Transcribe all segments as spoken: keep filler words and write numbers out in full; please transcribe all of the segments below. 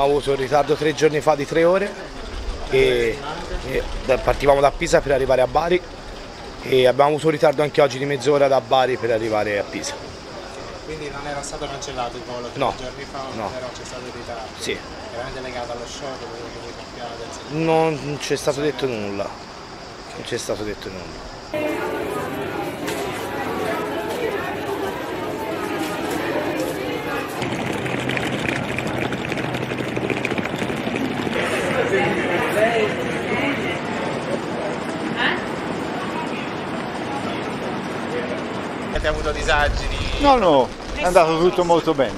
avuto un ritardo tre giorni fa di tre ore e, e partivamo da Pisa per arrivare a Bari e abbiamo avuto un ritardo anche oggi di mezz'ora da Bari per arrivare a Pisa. Quindi non era stato cancellato il volo tre no, giorni fa, no. però c'è stato il ritardo? Sì. Veramente legato allo sciopero dei campionati? Non c'è stato detto nulla, non c'è stato detto nulla. Avete avuto disagi di... No, no, è andato tutto molto bene.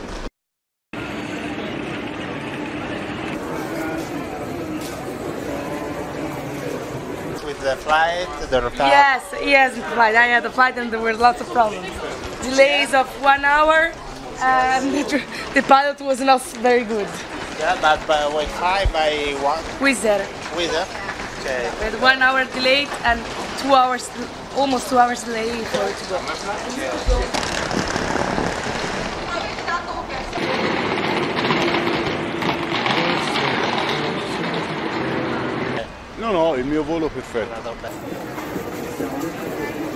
With the flight, the rotation? Yes, yes, the flight. I had a flight and there were lots of problems. Delays of one hour and the, the pilot was not very good. Yeah, but by Wi-Fi by what? Wizz Air. Wizz Air? Okay. With one hour delayed and two hours, almost two hours delay for it to go. No, no, il mio volo perfetto.